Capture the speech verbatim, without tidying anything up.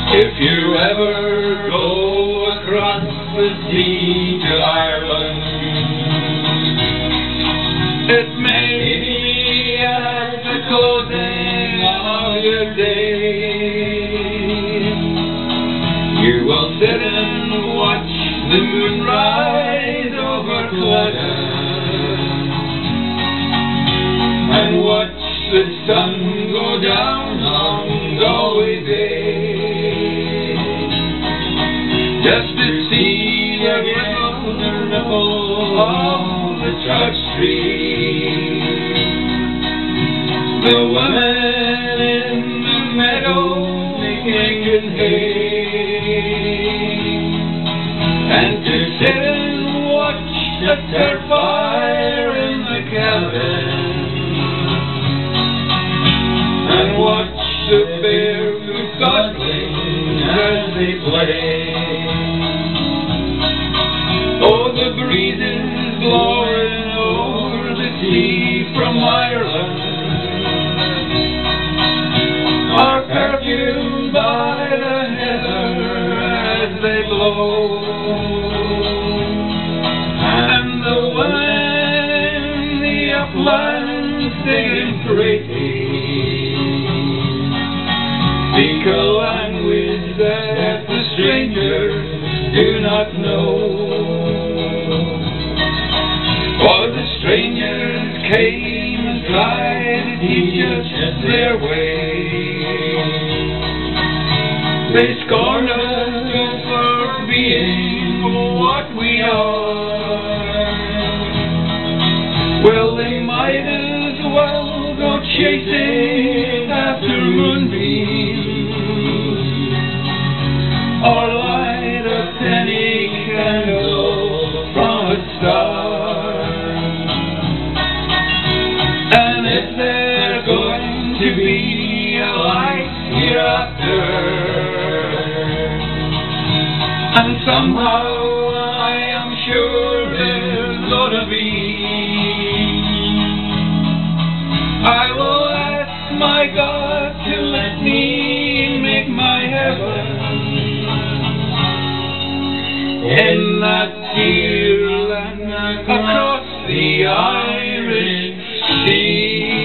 If you ever go across the sea to Ireland, it may be at the closing of your day. You will sit and watch the moon rise over Claddagh, and watch the sun go down on Galway Bay, just to see the ripple, the ripple of the trout stream, the women in the meadow making hay, and to sit and watch the turf fire in the cabin, and watch the barefoot goslings as they play. Oh, the breezes blowing over the sea from Ireland are perfumed by the heather as they blow, and the women in the uplands singing praise, speak a language that the strangers do not know. For the strangers came and tried to teach us their ways. They scorned us for being what we are. Well, they might as well go chasing after moonbeams, or light a penny candle from a star. And if they're going to be a light hereafter, and somehow I am sure there's gonna be, I will ask my God to let me make my heaven in that dear land across the Irish Sea.